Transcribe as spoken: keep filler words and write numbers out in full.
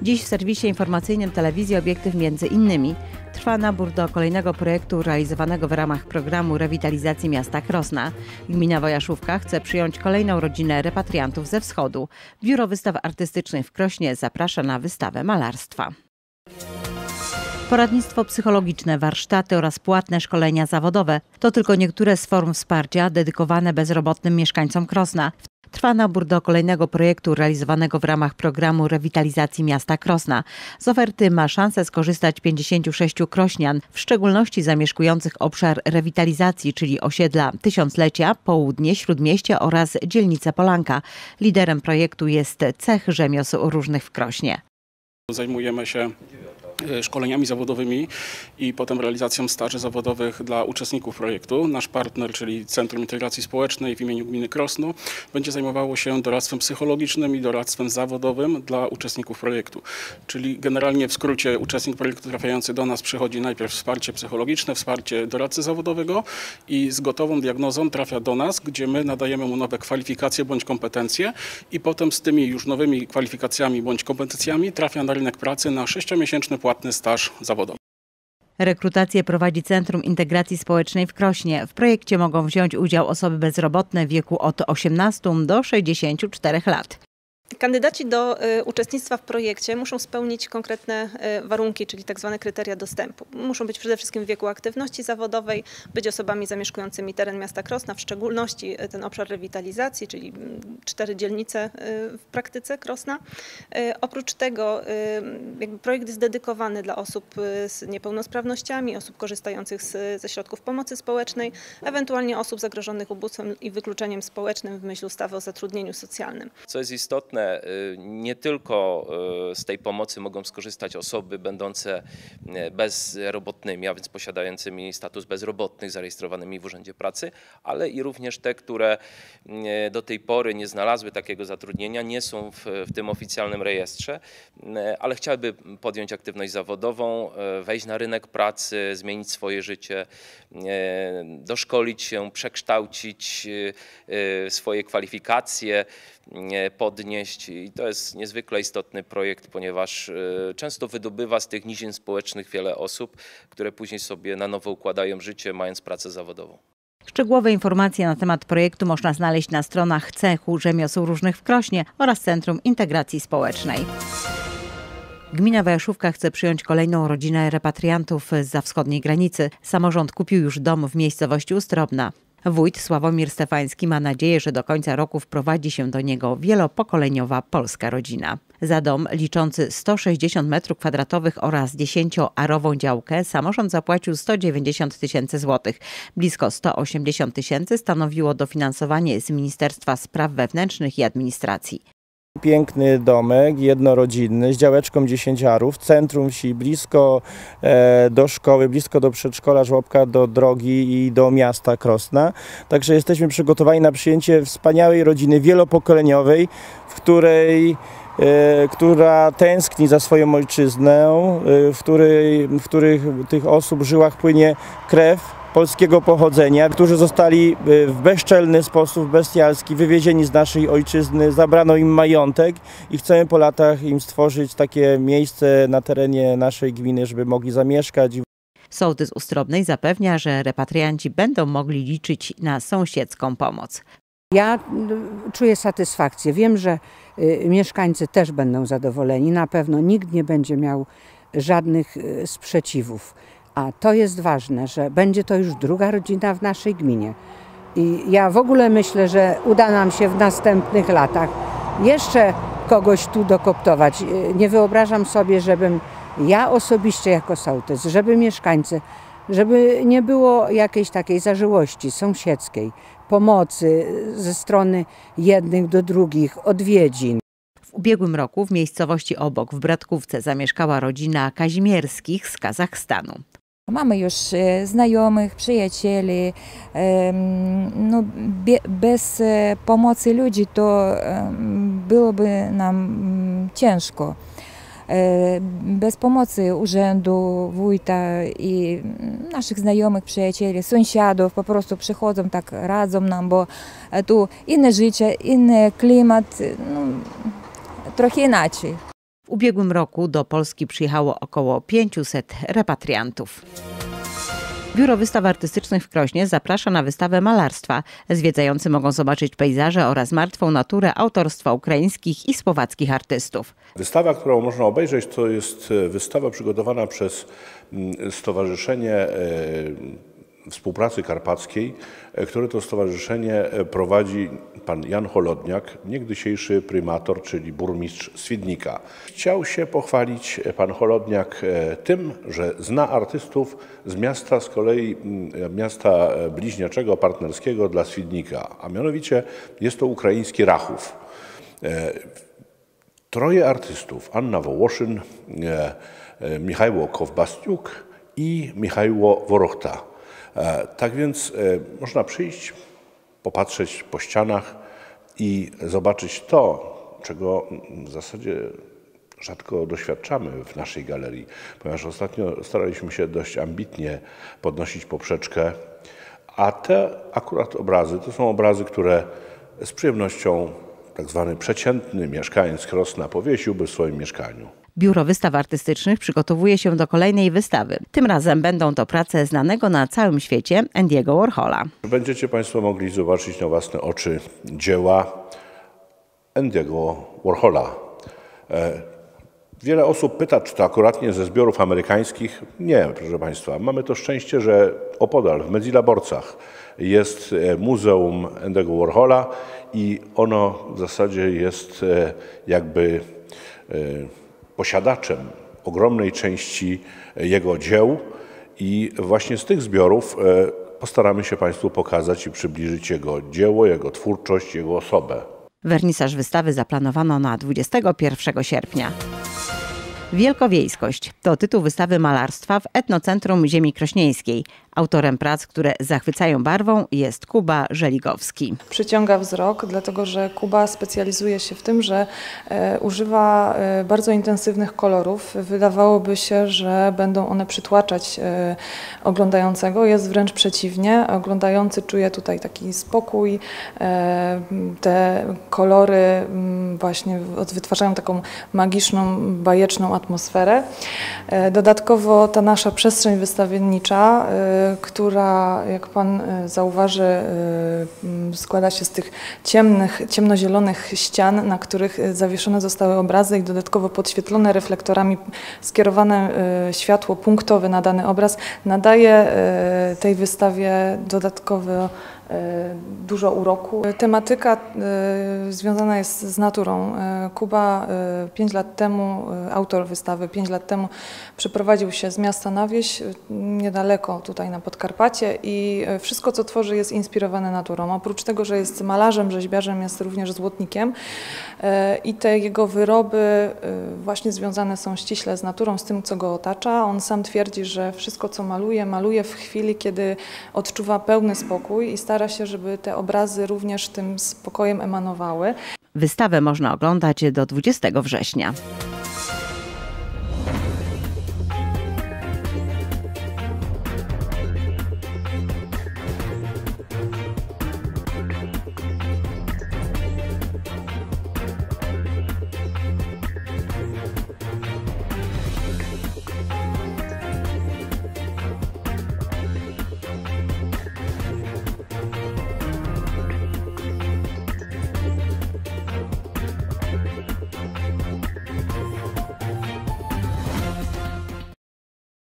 Dziś w serwisie informacyjnym telewizji Obiektyw między innymi trwa nabór do kolejnego projektu realizowanego w ramach programu rewitalizacji miasta Krosna. Gmina Wojaszówka chce przyjąć kolejną rodzinę repatriantów ze wschodu. Biuro Wystaw Artystycznych w Krośnie zaprasza na wystawę malarstwa. Poradnictwo psychologiczne, warsztaty oraz płatne szkolenia zawodowe to tylko niektóre z form wsparcia dedykowane bezrobotnym mieszkańcom Krosna. Trwa nabór do kolejnego projektu realizowanego w ramach programu rewitalizacji miasta Krosna. Z oferty ma szansę skorzystać pięćdziesięciu sześciu krośnian, w szczególności zamieszkujących obszar rewitalizacji, czyli osiedla Tysiąclecia, Południe, Śródmieście oraz dzielnicę Polanka. Liderem projektu jest Cech Rzemiosł Różnych w Krośnie. Zajmujemy się szkoleniami zawodowymi i potem realizacją staży zawodowych dla uczestników projektu. Nasz partner, czyli Centrum Integracji Społecznej w imieniu Gminy Krosno, będzie zajmowało się doradztwem psychologicznym i doradztwem zawodowym dla uczestników projektu. Czyli generalnie w skrócie uczestnik projektu trafiający do nas przychodzi najpierw wsparcie psychologiczne, wsparcie doradcy zawodowego i z gotową diagnozą trafia do nas, gdzie my nadajemy mu nowe kwalifikacje bądź kompetencje i potem z tymi już nowymi kwalifikacjami bądź kompetencjami trafia na rynek pracy na sześciomiesięczny płatny staż zawodowy. Rekrutację prowadzi Centrum Integracji Społecznej w Krośnie. W projekcie mogą wziąć udział osoby bezrobotne w wieku od osiemnastu do sześćdziesięciu czterech lat. Kandydaci do y, uczestnictwa w projekcie muszą spełnić konkretne y, warunki, czyli tak zwane kryteria dostępu. Muszą być przede wszystkim w wieku aktywności zawodowej, być osobami zamieszkującymi teren miasta Krosna, w szczególności y, ten obszar rewitalizacji, czyli y, cztery dzielnice y, w praktyce Krosna. Y, oprócz tego y, jakby projekt jest dedykowany dla osób y, z niepełnosprawnościami, osób korzystających z, ze środków pomocy społecznej, ewentualnie osób zagrożonych ubóstwem i wykluczeniem społecznym w myśl ustawy o zatrudnieniu socjalnym. Co jest istotne, nie tylko z tej pomocy mogą skorzystać osoby będące bezrobotnymi, a więc posiadającymi status bezrobotnych, zarejestrowanymi w Urzędzie Pracy, ale i również te, które do tej pory nie znalazły takiego zatrudnienia, nie są w, w tym oficjalnym rejestrze, ale chciałyby podjąć aktywność zawodową, wejść na rynek pracy, zmienić swoje życie, doszkolić się, przekształcić swoje kwalifikacje, podnieść. I to jest niezwykle istotny projekt, ponieważ często wydobywa z tych nizin społecznych wiele osób, które później sobie na nowo układają życie, mając pracę zawodową. Szczegółowe informacje na temat projektu można znaleźć na stronach Cechu Rzemiosł Różnych w Krośnie oraz Centrum Integracji Społecznej. Gmina Wojaszówka chce przyjąć kolejną rodzinę repatriantów zza wschodniej granicy. Samorząd kupił już dom w miejscowości Ustrobna. Wójt Sławomir Stefański ma nadzieję, że do końca roku wprowadzi się do niego wielopokoleniowa polska rodzina. Za dom liczący sto sześćdziesiąt metrów kwadratowych oraz dziesięcioarową działkę samorząd zapłacił sto dziewięćdziesiąt tysięcy złotych. Blisko sto osiemdziesiąt tysięcy stanowiło dofinansowanie z Ministerstwa Spraw Wewnętrznych i Administracji. Piękny domek, jednorodzinny, z działeczką dziesięciarów, w centrum wsi, blisko e, do szkoły, blisko do przedszkola, żłobka, do drogi i do miasta Krosna. Także jesteśmy przygotowani na przyjęcie wspaniałej rodziny wielopokoleniowej, w której E, która tęskni za swoją ojczyznę, e, w, której, w których tych osób w żyłach płynie krew polskiego pochodzenia, którzy zostali w bezczelny sposób, bestialski, wywiezieni z naszej ojczyzny, zabrano im majątek i chcemy po latach im stworzyć takie miejsce na terenie naszej gminy, żeby mogli zamieszkać. Sołtys Ustrobnej zapewnia, że repatrianci będą mogli liczyć na sąsiedzką pomoc. Ja czuję satysfakcję. Wiem, że y, mieszkańcy też będą zadowoleni. Na pewno nikt nie będzie miał żadnych y, sprzeciwów. A to jest ważne, że będzie to już druga rodzina w naszej gminie. I ja w ogóle myślę, że uda nam się w następnych latach jeszcze kogoś tu dokoptować. Nie wyobrażam sobie, żebym ja osobiście jako sołtys, żeby mieszkańcy, żeby nie było jakiejś takiej zażyłości sąsiedzkiej, pomocy ze strony jednych do drugich, odwiedzin. W ubiegłym roku w miejscowości obok, w Bratkówce, zamieszkała rodzina Kazimierskich z Kazachstanu. Mamy już znajomych, przyjacieli. No, bez pomocy ludzi to byłoby nam ciężko. Bez pomocy urzędu, wójta i naszych znajomych, przyjacieli, sąsiadów po prostu przychodzą, tak radzą nam, bo tu inne życie, inny klimat, no, trochę inaczej. W ubiegłym roku do Polski przyjechało około pięciuset repatriantów. Biuro Wystaw Artystycznych w Krośnie zaprasza na wystawę malarstwa. Zwiedzający mogą zobaczyć pejzaże oraz martwą naturę autorstwa ukraińskich i słowackich artystów. Wystawa, którą można obejrzeć, to jest wystawa przygotowana przez Stowarzyszenie Współpracy Karpackiej, które to stowarzyszenie prowadzi pan Jan Holodniak, niegdysiejszy prymator, czyli burmistrz Świdnika. Chciał się pochwalić pan Holodniak tym, że zna artystów z miasta, z kolei miasta bliźniaczego, partnerskiego dla Świdnika, a mianowicie jest to ukraiński Rachów. Troje artystów, Anna Wołoszyn, Michajło Kowbastiuk i Michajło Worochta. Tak więc można przyjść, popatrzeć po ścianach i zobaczyć to, czego w zasadzie rzadko doświadczamy w naszej galerii, ponieważ ostatnio staraliśmy się dość ambitnie podnosić poprzeczkę, a te akurat obrazy to są obrazy, które z przyjemnością tak zwany przeciętny mieszkaniec Krosna powiesiłby w swoim mieszkaniu. Biuro Wystaw Artystycznych przygotowuje się do kolejnej wystawy. Tym razem będą to prace znanego na całym świecie Andy'ego Warhola. Będziecie Państwo mogli zobaczyć na własne oczy dzieła Andy'ego Warhola. Wiele osób pyta, czy to akuratnie ze zbiorów amerykańskich. Nie, proszę Państwa. Mamy to szczęście, że opodal w Medzilaborcach jest Muzeum Andy'ego Warhola i ono w zasadzie jest jakby posiadaczem ogromnej części jego dzieł i właśnie z tych zbiorów postaramy się Państwu pokazać i przybliżyć jego dzieło, jego twórczość, jego osobę. Wernisaż wystawy zaplanowano na dwudziestego pierwszego sierpnia. Wielkowiejskość to tytuł wystawy malarstwa w Etnocentrum Ziemi Krośnieńskiej. Autorem prac, które zachwycają barwą, jest Kuba Żeligowski. Przyciąga wzrok, dlatego że Kuba specjalizuje się w tym, że e, używa e, bardzo intensywnych kolorów. Wydawałoby się, że będą one przytłaczać e, oglądającego. Jest wręcz przeciwnie. Oglądający czuje tutaj taki spokój. E, te kolory m, właśnie wytwarzają taką magiczną, bajeczną atmosferę. E, dodatkowo ta nasza przestrzeń wystawiennicza, e, która, jak Pan zauważy, składa się z tych ciemnych, ciemnozielonych ścian, na których zawieszone zostały obrazy i dodatkowo podświetlone reflektorami skierowane światło punktowe na dany obraz, nadaje tej wystawie dodatkowo dużo uroku. Tematyka związana jest z naturą. Kuba pięć lat temu, autor wystawy pięć lat temu przeprowadził się z miasta na wieś, niedaleko tutaj na Podkarpacie i wszystko, co tworzy, jest inspirowane naturą. Oprócz tego, że jest malarzem, rzeźbiarzem, jest również złotnikiem i te jego wyroby właśnie związane są ściśle z naturą, z tym, co go otacza. On sam twierdzi, że wszystko, co maluje, maluje w chwili, kiedy odczuwa pełny spokój i stara się, żeby te obrazy również tym spokojem emanowały. Wystawę można oglądać do dwudziestego września.